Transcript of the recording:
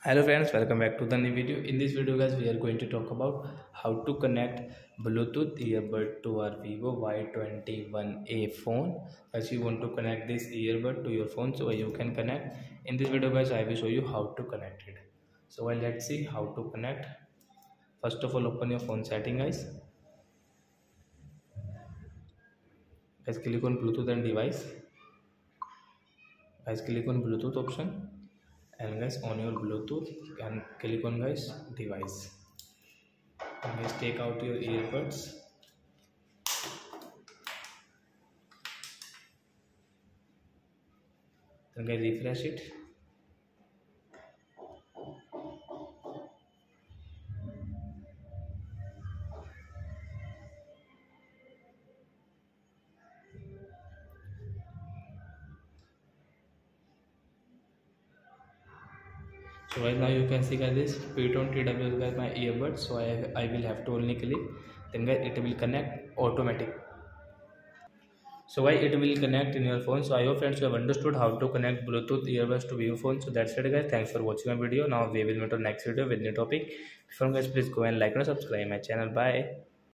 Hello friends, welcome back to the new video. In this video guys, we are going to talk about how to connect Bluetooth earbud to our Vivo Y21A phone. As you want to connect this earbud to your phone so you can connect. In this video guys, I will show you how to connect it. So let's see how to connect. First of all, open your phone setting guys. Guys, click on Bluetooth and device. Guys, click on Bluetooth option. And guys, on your Bluetooth and click on guys device. And guys, take out your earbuds. Then guys, refresh it. So right now you can see guys this P-Tone TWS guys my earbuds. So I will have to only click. Then guys it will connect automatic. So why it will connect in your phone. So I hope friends you have understood how to connect Bluetooth earbuds to Vivo phone. So that's it guys. Thanks for watching my video. Now we will meet on next video with new topic. Before guys, please go and like and subscribe my channel. Bye.